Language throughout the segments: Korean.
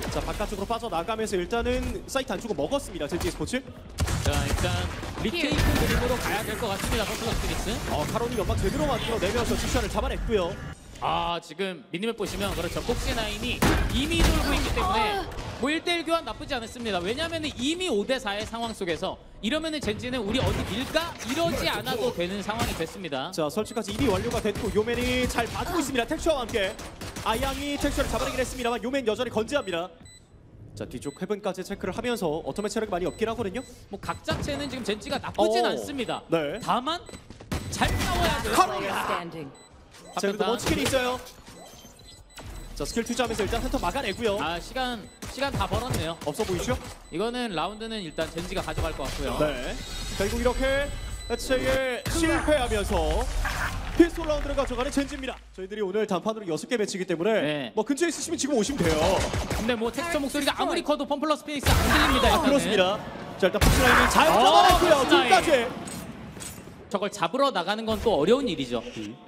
자, 바깥쪽으로 빠져나가면서 일단은 사이트 안쪽으로 먹었습니다. 젠지 스포츠. 자, 일단 리테이크 그림으로 가야 될 것 같습니다. 펌플러스 피닉스. 카론이 연막 제대로 만들어내면서 지션을 잡아냈고요. 지금 미니맵 보시면 그렇죠. 폭시9이 이미 돌고 있기 때문에 뭐 1대1 교환 나쁘지 않습니다. 왜냐하면 이미 5대4의 상황 속에서 이러면은 젠지는 우리 어디 밀까? 이러지 않아도 되는 상황이 됐습니다. 자, 설치까지 이미 완료가 됐고 요맨이 잘 봐주고 있습니다. 텍스처와 함께 아양이 텍스처를 잡아내긴 했습니다만 요맨 여전히 건재합니다. 자, 뒤쪽 헤븐까지 체크를 하면서 어텀의 체력이 많이 없긴 하거든요. 뭐 각 자체는 지금 젠지가 나쁘진 않습니다. 네. 다만 잘 싸워야 돼요. 카론! 자, 그래도 먼치킨이 있어요. 자, 스킬 투자하면서 일단 한턴 막아내고요. 시간 다 벌었네요. 없어 보이죠? 이거는 라운드는 일단 젠지가 가져갈 것 같고요. 네. 결국 이렇게 해체에 실패하면서 피스톨 라운드를 가져가는 젠지입니다. 저희들이 오늘 단판으로 6개 매치이기 때문에 네. 뭐 근처에 있으시면 지금 오시면 돼요. 근데 뭐 텍스처 목소리가 아무리 커도 펌플러스 피닉스 안 들립니다. 일단은. 그렇습니다. 자, 일단 폭스라인이 잘 잡아냈고요. 폭스라인. 둘까지. 저걸 잡으러 나가는 건 또 어려운 일이죠.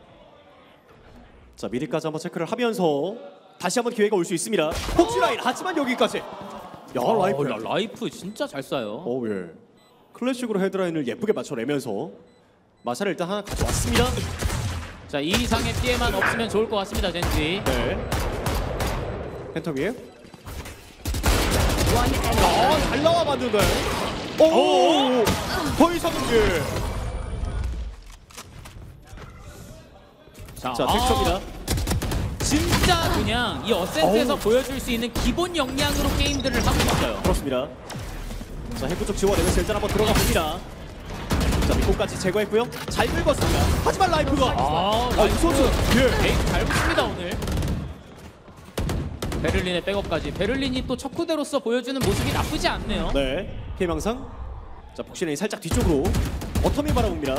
자, 미리까지 한번 체크를 하면서 다시 한번 기회가 올 수 있습니다. 폭스라인 하지만 여기까지. 야, 라이프. 라이프 진짜 잘 쏴요. 예. 클래식으로 헤드라인을 예쁘게 맞춰내면서 마샤를 일단 하나 가져왔습니다. 자, 이 이상의 피해만 없으면 좋을 것 같습니다, 젠지. 네. 펜터 위에. 잘 나와봤는데. 오, 더 이상은 게. 자, 텍스처입니다. 진짜 그냥 이 어센트에서 보여줄 수 있는 기본 역량으로 게임들을 하고 있어요. 그렇습니다. 자, 해부 쪽 지워내면서 일단 한번 들어가 봅니다. 자, 미코까지 제거했고요. 잘 긁었습니다. 하지만 라이프가. 라이프 선수. 예. 에이스 잘 붙습니다, 오늘. 베를린의 백업까지. 베를린이 또 척후대로서 보여주는 모습이 나쁘지 않네요. 네. 피해망상. 자, 폭신이 살짝 뒤쪽으로 어텀이 바라봅니다.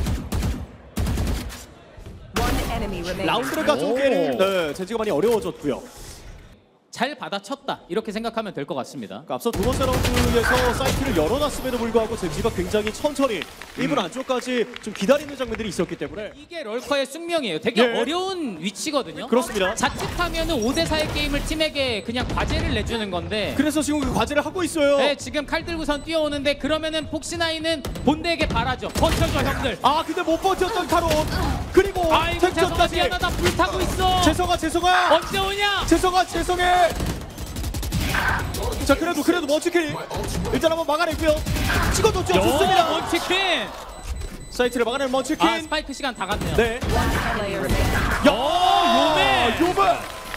라운드를 가져오기에는 네, 젠지가 많이 어려워졌고요. 잘 받아쳤다 이렇게 생각하면 될 것 같습니다. 그러니까 앞서 두 번째 라운드에서 사이트를 열어놨음에도 불구하고 젠지가 굉장히 천천히 일본 안쪽까지 좀 기다리는 장면들이 있었기 때문에 이게 럴커의 숙명이에요. 되게 어려운 위치거든요. 그렇습니다. 자칫하면은 5대4의 게임을 팀에게 그냥 과제를 내주는 건데 그래서 지금 그 과제를 하고 있어요. 네, 지금 칼 들고선 뛰어오는데 그러면은 폭시나이는 본대에게 바라죠. 버텨줘 형들. 근데 못 버텼던 카론. 그리고 아이고 재성아 텍스처까지. 미안하다 불타고 있어. 재성아 언제 오냐? 죄송해. 자, 그래도 멋지게 일단 한번 막아냈고요. 찍어뒀죠. 좋습니다. 먼치킨. 사이트를 막아낸 먼치킨. 스파이크 시간 다 갔네요. 네. 요맨.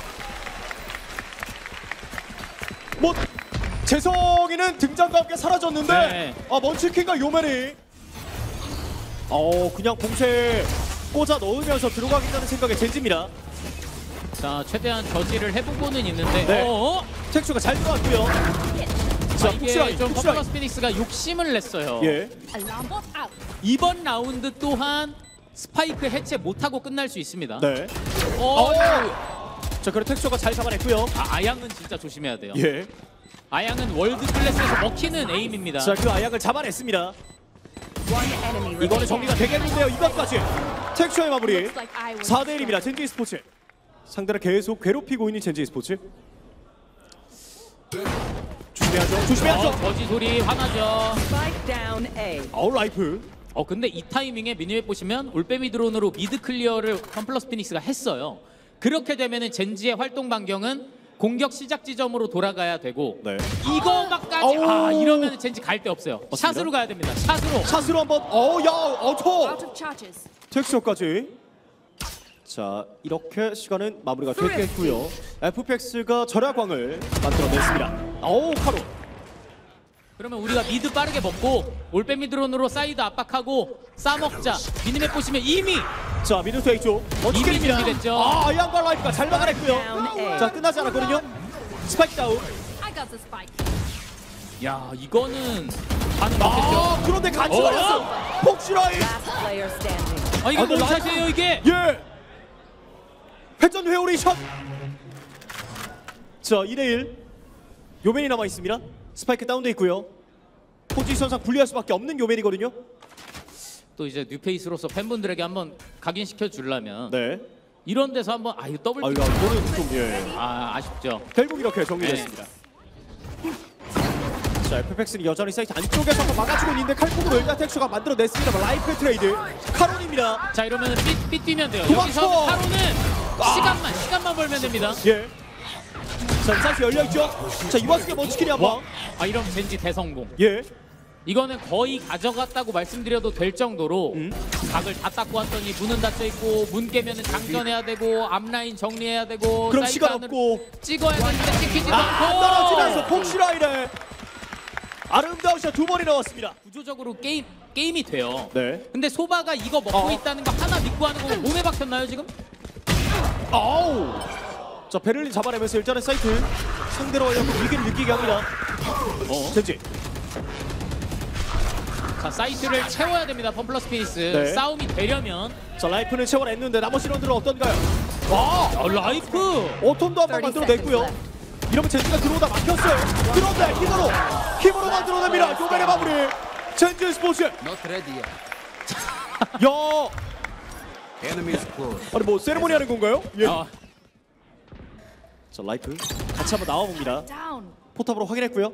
뭐 재성이는 등장과 함께 사라졌는데 네. 먼치킨과 요맨이 그냥 봉쇄 꽂아 넣으면서 들어가겠다는 생각의 젠지입니다. 자, 최대한 저지를 해보고는 있는데 네. 텍스처가 잘 들어갔고요. 자, 이게 좀 펌플러스 피닉스가 욕심을 냈어요. 예. 이번 라운드 또한 스파이크 해체 못하고 끝날 수 있습니다. 네. 자, 그리고 텍스처가 잘 잡아냈고요. 아양은 진짜 조심해야 돼요. 예. 아양은 월드 클래스에서 먹히는 에임입니다. 자, 그 아양을 잡아냈습니다. 이거는 정리가 되겠는데요. 이것까지 텍스처의 마무리. 4대1입니다. 젠지 스포츠. 상대를 계속 괴롭히고 있는 젠지 스포츠. 조심해야죠. 저지 소리 화나죠. 라이프. 근데 이 타이밍에 미니맵 보시면 올빼미 드론으로 미드 클리어를 컴플러스 피닉스가 했어요. 그렇게 되면은 젠지의 활동 반경은 공격 시작 지점으로 돌아가야 되고 네. 이거까지 이러면 젠지 갈 데 없어요. 맞습니다. 샷으로 가야 됩니다. 샷으로 한번 텍스처까지. 자, 이렇게 시간은 마무리가 됐겠고요. FPX가 절약광을 만들어냈습니다. 카로. 그러면 우리가 미드 빠르게 먹고 올빼미 드론으로 사이드 압박하고 싸먹자. 미니맵 보시면 이미 자, 미드투 A쪽 이미 준비됐죠. 아양과 라이프가 잘 막아냈고요. 자, 끝나지 않았거든요. 스파이크 다운. 야, 이거는 반응 못했죠. 그런데 같이 걸렸어. 폭시라인. 이게 뭔 샷이에요 이게? 예. 회전 회오리 샷. 자, 2대1. 요맨이 남아 있습니다. 스파이크 다운돼 있고요. 포지션상 불리할 수밖에 없는 요맨이거든요. 또 이제 뉴페이스로서 팬분들에게 한번 각인시켜 주려면 네. 이런 데서 한번 이거 더블 아, 킥. 이거는 좀 예. 아쉽죠. 결국 이렇게 정리됐습니다. 자, FPX는 여전히 사이트 안쪽에서 한번 막아주고 있는데 칼폭으로 일단 텍스처가 만들어냈습니다. 라이프 트레이드 카론입니다. 자 이러면 삐 뛰면 돼요. 도망쳐! 여기서 하루는 시간만 벌면 됩니다. 예. 자, 사이트 열려있죠? 자, 이 와중에 먼치킨이 한번. 이러면 젠지 대성공. 예. 이거는 거의 가져갔다고 말씀드려도 될 정도로 각을 다 닦고 왔더니 문은 닫혀 있고 문 깨면은 장전해야 되고 앞라인 정리해야 되고 그럼 사이트 시간 안으로 없고. 찍어야 되는데 찍히지도 않고 떨어지면서 폭시라이를 아름다운 샷 두 번이 나왔습니다. 구조적으로 게임이 돼요. 네. 근데 소바가 이거 먹고 있다는 거 하나 믿고 하는 거고 몸에 박혔나요 지금? 아우. 자, 베를린 잡아내면서 일단은 사이트 상대로 하려고 위기를 느끼게 합니다. 젠지. 자 사이트를 채워야 됩니다. 펌플러스 피니스. 네. 싸움이 되려면 자, 라이프는 채워냈는데 나머지 런들은 어떤가요? 와! 라이프 오톤도 한번 만들어냈고요. 이러면 젠지가 들어오다 막혔어요. 그런데 힘으로 만들어냅니다. 요벤의 마무리. 젠지 스포츠. Not ready yet. 야, Enemy is close. 아니 뭐 세레모니 하는 건가요? 예. 아, 자, 라이프 같이 한번 나와봅니다. 포탑으로 확인했고요.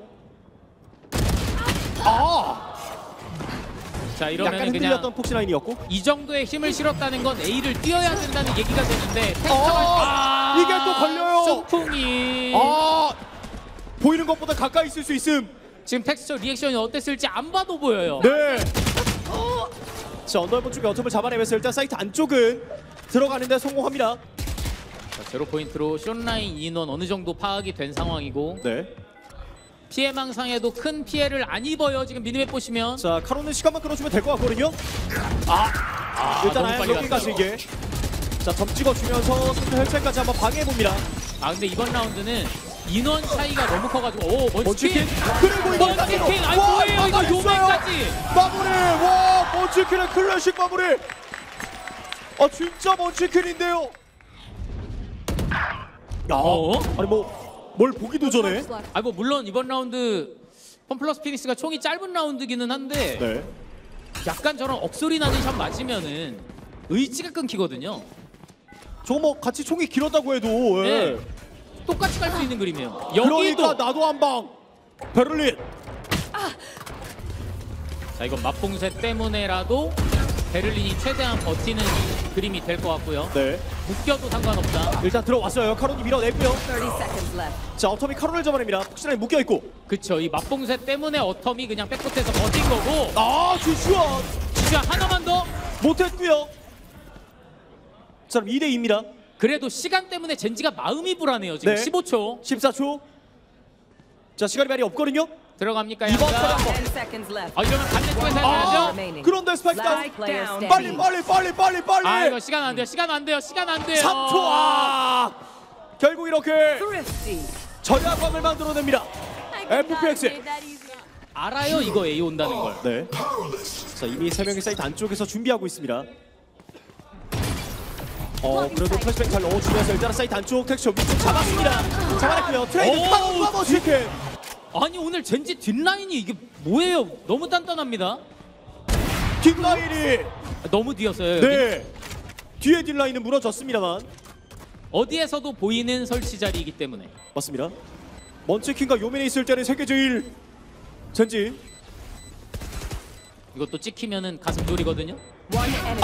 자 약간 이러면 그냥 흔들렸던 폭시라인이었고. 이 정도의 힘을 실었다는 건 A를 뛰어야 된다는 얘기가 되는데 이게 또 걸려요. 소풍이 보이는 것보다 가까이 있을 수 있음. 지금 텍스처 리액션이 어땠을지 안 봐도 보여요. 네. 자, 언더번 쪽에 어텀을 잡아내면서 일단 사이트 안쪽은 들어가는데 성공합니다. 자, 제로 포인트로 숏라인 인원 어느 정도 파악이 된 상황이고 네. 피해 망상에도 큰 피해를 안 입어요. 지금 미니맵 보시면 자, 카론은 시간만 끌어주면 될 것 같거든요. 일단 너무 아예 빨리 여기까지 갔어요. 이게. 자, 점 찍어주면서 상대 혈차까지 한번 방해해봅니다. 근데 이번 라운드는 인원 차이가 너무 커가지고 오 먼치킨. 먼치킨 그리고 이거 먼치킨 아니 뭐예요 이거 요맨까지 마무리. 와, 먼치킨의 클래식 마무리. 진짜 먼치킨인데요. 아니 뭘 보기도 전에. 뭐 물론 이번 라운드 펌플러스 피닉스가 총이 짧은 라운드기는 한데 네. 약간 저런 억소리 나는 샷 맞으면은 의지가 끊기거든요. 저거 뭐 같이 총이 길었다고 해도. 예. 네. 똑같이 갈 수 있는 그림이에요. 그러니까 여기도 나도 한 방. 베를린. 자 이건 맛봉쇄 때문에라도 베를린이 최대한 버티는 그림이 될 것 같고요. 네. 묶여도 상관없다. 일단 들어왔어요. 카론이 밀어냈고요. 30 seconds left. 자, 어텀이 카론을 잡아냅니다. 폭신하게 묶여있고. 그쵸 이 맛봉쇄 때문에 어텀이 그냥 백코트에서 버틴 거고 주슈아 진짜 하나만 더 못했고요. 자, 그럼 2대2입니다. 그래도 시간 때문에 젠지가 마음이 불안해요. 지금 네. 15초 14초. 자, 시간이 많이 없거든요. 들어갑니까? 이번 양자? 턴 한번. 10 seconds left. 이러면 반대쪽에서 One 해야죠. remaining. 그런데 스파이크 다운. Last player 빨리 standing. 빨리. 이거 시간 안 돼요. 시간 안 돼요. 시간 안 돼요. 3초. 결국 이렇게 Thrifty. 전략광을 만들어냅니다. FPX. 알아요 이거 A 온다는 걸. 네. 자, 이미 3명의 사이트 안쪽에서 준비하고 있습니다. 그래도 플래시백 잘 넣어주면서 일단은 사이트 안쪽 텍스처 위쪽 잡았습니다. 잡아냈고요. 트레이드 카운터 머치킨. 아니 오늘 젠지 뒷라인이 이게 뭐예요? 너무 단단합니다. 뒷라인이. 너무 뒤였어요. 여기. 네. 뒤에 뒷라인은 무너졌습니다만. 어디에서도 보이는 설치 자리이기 때문에. 맞습니다. 먼치킨과 요맨이 있을 때는 세계 제일. 젠지. 이것도 찍히면은 가슴 졸이거든요. One enemy.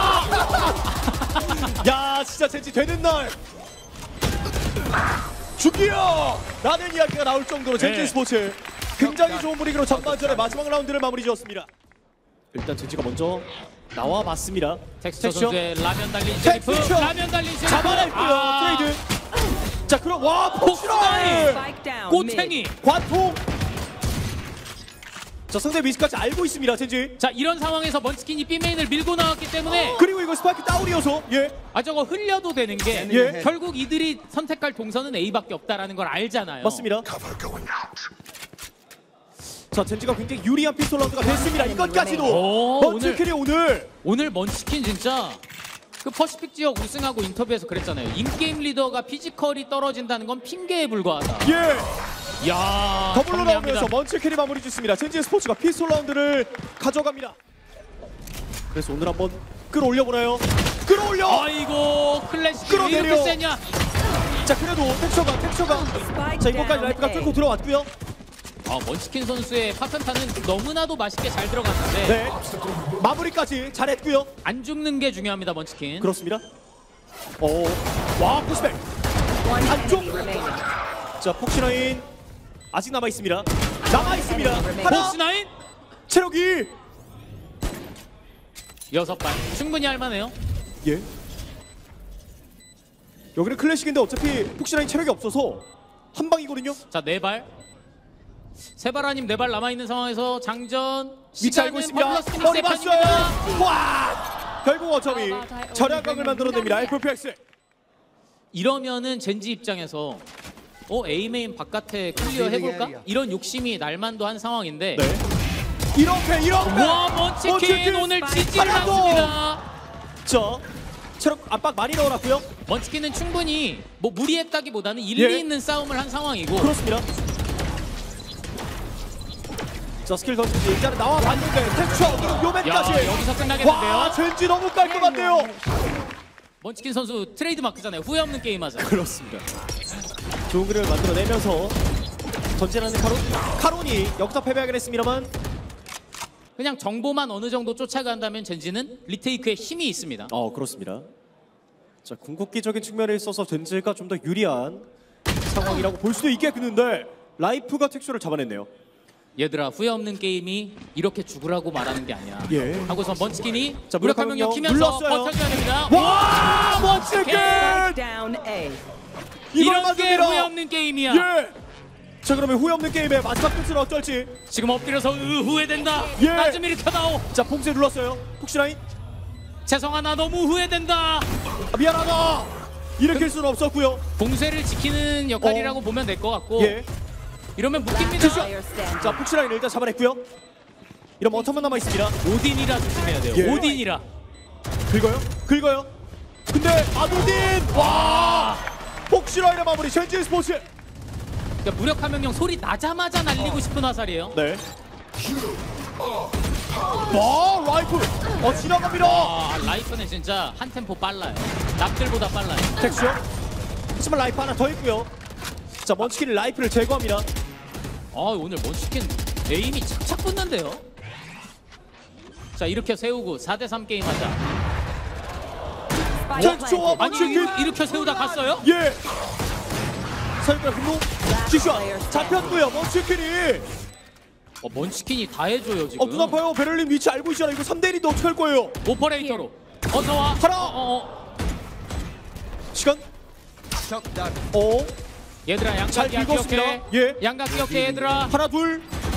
야, 진짜 젠지 되는 날. 죽이요! 라는 이야기가 나올 정도로 젠지 네. 스포츠 굉장히 좋은 분위기로 전반전의 마지막 라운드를 마무리 지었습니다. 일단 젠지가 먼저 나와봤습니다. 텍스처 선수의 라면 달린 셰리프. 텍스처. 라면 달린 셰리프. 잡아냈고요. 트레이드. 자, 그럼 와, 폭시라이! Spike down. mid. 꼬챙이. 관통. 자, 상대 미스까지 알고 있습니다. 젠지. 자 이런 상황에서 먼치킨이 B메인을 밀고 나왔기 때문에 그리고 이거 스파이크 다운이어서 저거 흘려도 되는 게 예. 결국 이들이 선택할 동선은 A밖에 없다라는 걸 알잖아요. 맞습니다. 자, 젠지가 굉장히 유리한 피스톨 라운드가 됐습니다. 이것까지도 먼치킨이 오늘 먼치킨 진짜 그 퍼시픽 지역 우승하고 인터뷰에서 그랬잖아요. 인게임 리더가 피지컬이 떨어진다는 건 핑계에 불과하다. 예. 야 더블로 정리합니다. 나오면서 먼치킨이 마무리 짓습니다. 젠지 스포츠가 피스톨 라운드를 가져갑니다. 그래서 오늘 한번 끌어올려보나요? 끌어올려. 아이고 클래식 왜 끌어내려. 이렇게 세냐? 자 그래도 텍스처가 자 이번까지 라이프가 뚫고 들어왔고요. 먼치킨 선수의 파편타는 너무나도 맛있게 잘 들어갔는데 네 마무리까지 잘했고요. 안 죽는 게 중요합니다 먼치킨. 그렇습니다. 와 푸시백. One 안쪽. enemy remaining. 자 폭신라인 아직 남아 있습니다. 남아 있습니다. 하나 복스나인 체력이 6발 충분히 할만해요. 예. 여기는 클래식인데 어차피 폭신라인 체력이 없어서 한 방이거든요. 자 4발 3발 아님 4발 남아있는 상황에서 장전 위치 알고 있습니다. 시간은 머리 플러스 봤어요. 편입니다. 와 결국 어차피 절약각을 만들어냅니다. FPX. 이러면은 젠지 입장에서 A메인 바깥에 클리어 해볼까? 이런 욕심이 날만도 한 상황인데 네. 이렇게 와 먼치킨 오늘 지지를 하나 더. 않습니다. 자 체력 압박 많이 넣어놨고요. 먼치킨은 충분히 뭐 무리했다기보다는 일리 예. 있는 싸움을 한 상황이고 그렇습니다. 자 스킬 던지기 일단은 나와 봤는데 텍스처 요맨까지. 야, 여기서 끝나겠는데요? 와 젠지 너무 깔끔한데요. 먼치킨 선수 트레이드 마크잖아요. 후회 없는 게임하자. 그렇습니다. 좋은 그림을 만들어내면서 전진하는 카론이 여기서 패배하긴 했습니다만 그냥 정보만 어느 정도 쫓아간다면 젠지는 리테이크에 힘이 있습니다. 그렇습니다. 자 궁극기적인 측면에 있어서 젠지가 좀 더 유리한 상황이라고 볼 수도 있겠는데 라이프가 텍스처를 잡아냈네요. 얘들아 후회 없는 게임이 이렇게 죽으라고 말하는 게 아니야. 예. 하고서 먼치킨이 자, 무력화 명령 무력화 키면서 눌렀어요. 버텨줘야 됩니다. 와 멋지게 Spike down A. 이걸 이런 게 만듭니다. 후회 없는 게임이야. 예. 자 그러면 후회 없는 게임의 마지막 끝은 어떨지. 지금 엎드려서 후회된다. 예. 나 좀 일으켜다오. 자 봉쇄 눌렀어요. 폭신라인 죄송하나 너무 후회된다. 미안하다. 일으킬 수는 없었고요. 봉쇄를 지키는 역할이라고 보면 될 것 같고 예. 이러면 묶입니다. Player standing. 자 폭신라인 일단 잡아냈고요. 이러면 어텀만 남아 있습니다. 오딘이라 조심해야 돼요. 예. 오딘이라. 긁어요. 근데 아도딘 와 폭신라인의 마무리 젠지 스포츠. 그러니까 무력화 명령 소리 나자마자 날리고 싶은 화살이에요. 네. 와 라이프 지나갑니다. 라이프는 진짜 한 템포 빨라요. 남들보다 빨라요. 텍스처. 하지만 라이프 하나 더 있고요. 자 먼치킨 라이프를 제거합니다. 오늘 먼치킨 에임이 착착 붙는데요. 자 이렇게 세우고 4대3 게임 하자. Spike 텍스처와 planted. 아니 먼치킨. 이렇게 세우다 갔어요? 예. 사이클 분노 지슈아 잡혔고요. 먼치킨이 먼치킨이 다 해줘요 지금. 눈 아파요. 베를린 위치 알고 있잖아. 이거 3대1인데 어떡할 거예요? 오퍼레이터로 어서 와. 하나. 시간. Shock dart. 얘들아 잘 양각이야 긁었습니다. 기억해. 예. 양각 기억해 얘들아. 하나 둘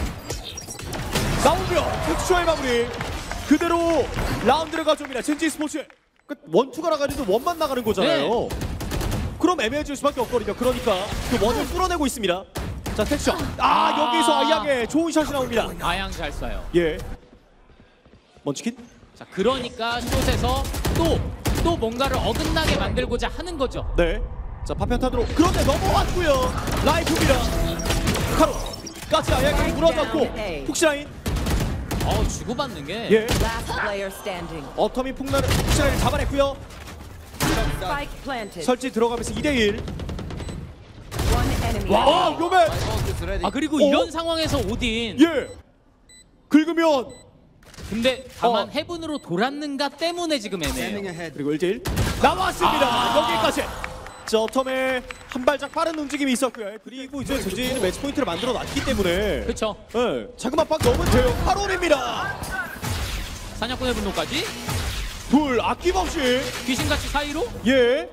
나오며 텍스처의 마무리 그대로 라운드를 가져옵니다. 젠지 스포츠 원투가 나가는데 원만 나가는 거잖아요. 그럼 애매해질 수밖에 없거든요. 그러니까 그 원을 뚫어내고 있습니다. 자 텍스처 여기서 아이양의 좋은 샷이 나옵니다. 아양 잘 쏴요. 예 먼치킨 자 그러니까 숏에서 또 뭔가를 어긋나게 만들고자 하는 거죠. 네자 파편탄으로 그런데 넘어왔고요. 라이프입니다. 카로 까지 아이양이 무너졌고 푹시라인 주고받는 게 예 Last player standing. 어텀이 폭나를 푹시라인을 잡아냈고요. Spike planted. 설치 들어가면서 2대1 One enemy. 요맨 My ult is ready. 그리고 이런 상황에서 오딘 예 긁으면 근데 다만 해븐으로 돌았는가 때문에 지금 Standing 애매해요. ahead. 그리고 1대1 나왔습니다. 여기까지 자 어텀의 한 발짝 빠른 움직임이 있었고요. 그리고 이제 젠지는 매치 포인트를 만들어 놨기 때문에 그렇죠. 예 자그만 빡 넣으면 돼요. 8원입니다. 사냥꾼의 분노까지 둘 아낌없이 귀신같이 사이로 예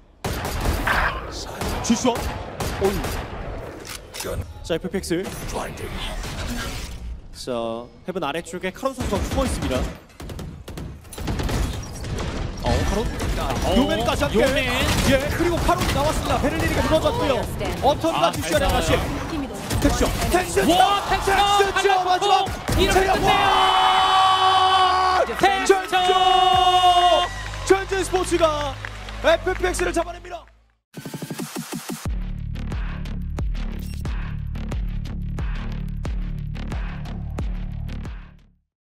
주슈 자 FPX 자 헤븐 아래쪽에 카론 선수가 숨어 있습니다. 카론 요맨까지 함께 요맨. 예 그리고 카론이 나왔습니다. 베를린이가 무너졌고요. 어텀과 주슈의 잘 하나씩 텍스처 와 텍스처 마지막 이렇게 끝내요. 텍스처 젠지 스포츠가 FPX를 잡아냅니다.